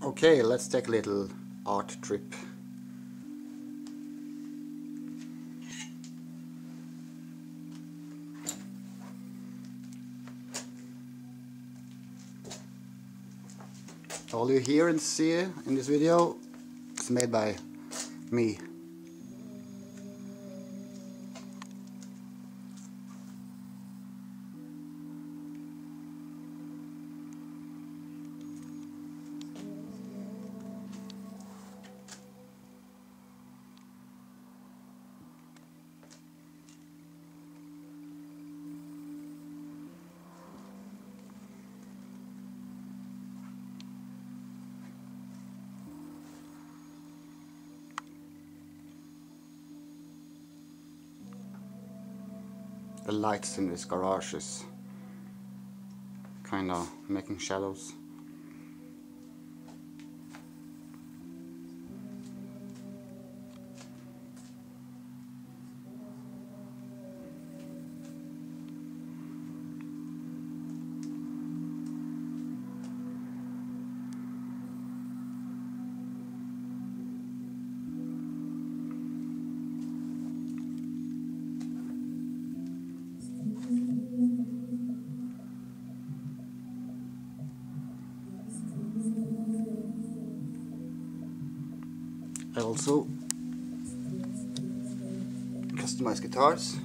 Okay, let's take a little art trip. All you hear and see in this video is made by me. The lights in this garage is kinda making shadows. I also customize guitars.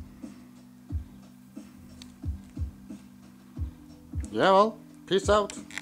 Yeah, well, peace out.